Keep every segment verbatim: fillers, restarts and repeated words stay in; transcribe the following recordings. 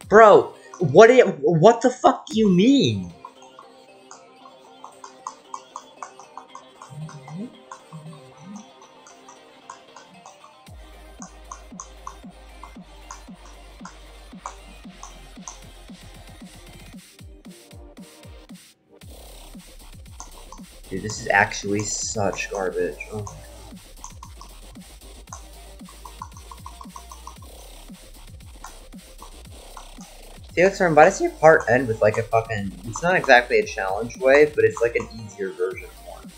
Bro, what do you, what the fuck do you mean? Dude, this is actually such garbage. Oh my god. Felix, why does your part end with like a fucking... It's not exactly a challenge way, but it's like an easier version of one.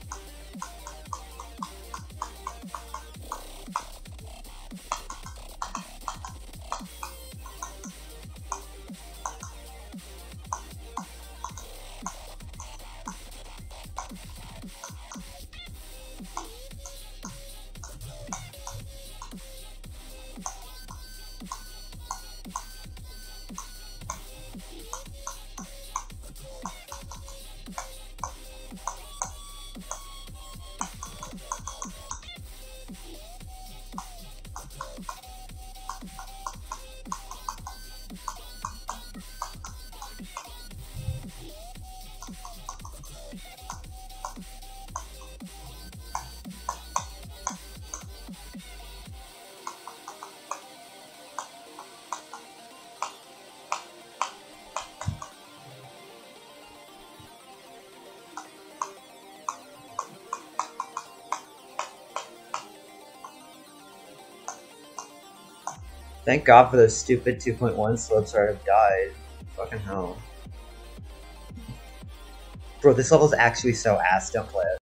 Thank God for those stupid two point one slopes or I'd have died. Fucking hell. Bro, this level is actually so ass, don't play it.